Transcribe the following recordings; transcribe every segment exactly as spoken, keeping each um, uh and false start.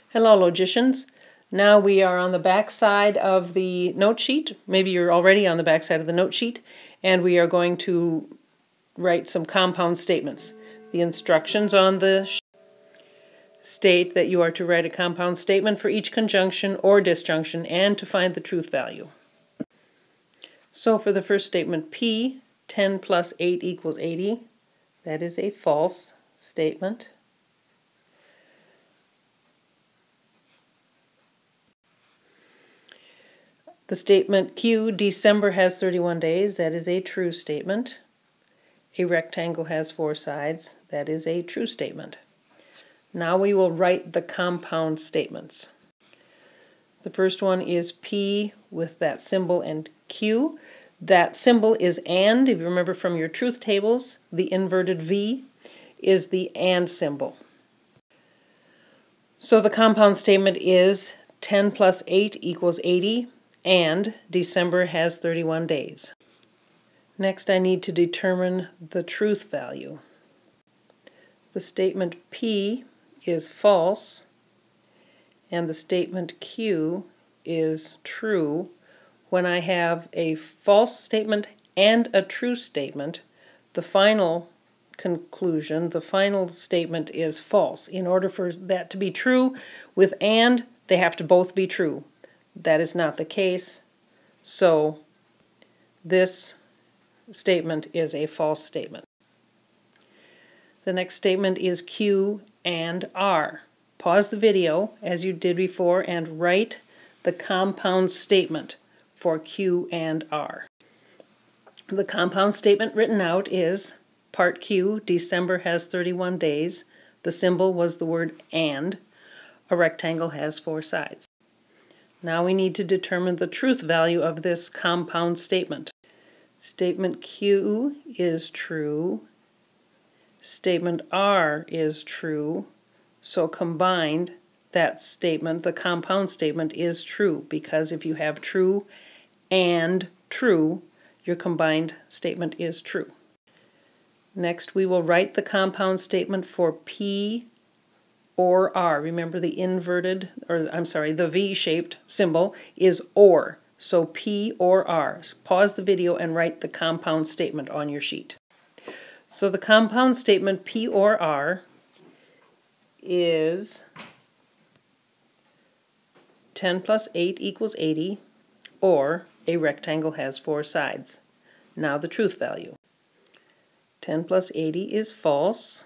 Hello, logicians. Now we are on the back side of the note sheet. Maybe you're already on the back side of the note sheet, and we are going to write some compound statements. The instructions on the state that you are to write a compound statement for each conjunction or disjunction and to find the truth value. So for the first statement, P, ten plus eight equals eighty. That is a false statement. The statement Q, December has thirty-one days. That is a true statement. A rectangle has four sides. That is a true statement. Now we will write the compound statements. The first one is P with that symbol and Q. That symbol is AND. If you remember from your truth tables, the inverted V is the AND symbol. So the compound statement is ten plus eight equals eighty, and December has thirty-one days. Next, I need to determine the truth value. The statement P is false, and the statement Q is true. When I have a false statement and a true statement, the final conclusion, the final statement is false. In order for that to be true, with AND, they have to both be true. That is not the case, so this statement is a false statement. The next statement is Q and R. Pause the video as you did before and write the compound statement for Q and R. The compound statement written out is part Q, December has thirty-one days. The symbol was the word AND. A rectangle has four sides. Now we need to determine the truth value of this compound statement. Statement Q is true. Statement R is true. So combined, that statement, the compound statement, is true, because if you have true and true, your combined statement is true. Next, we will write the compound statement for P or R. Remember the inverted, or I'm sorry, the V-shaped symbol is OR. So P or R. Pause the video and write the compound statement on your sheet. So the compound statement P or R is ten plus eight equals eighty, or a rectangle has four sides. Now the truth value. ten plus eighty is false,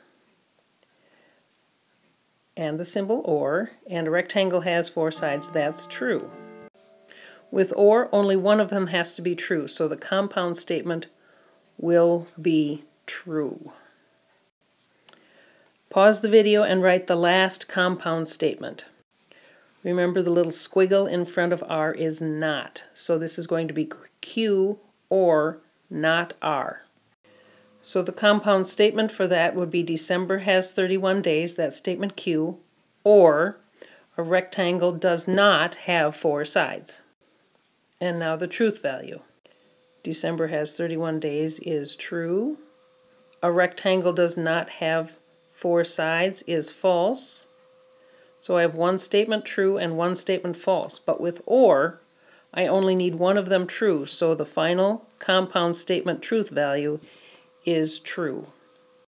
and the symbol OR, and a rectangle has four sides. That's true. With OR, only one of them has to be true, so the compound statement will be true. Pause the video and write the last compound statement. Remember, the little squiggle in front of R is not, so this is going to be Q or not R. So the compound statement for that would be December has thirty-one days, that's statement Q, or a rectangle does not have four sides. And now the truth value. December has thirty-one days is true. A rectangle does not have four sides is false. So I have one statement true and one statement false. But with OR, I only need one of them true. So the final compound statement truth value is true.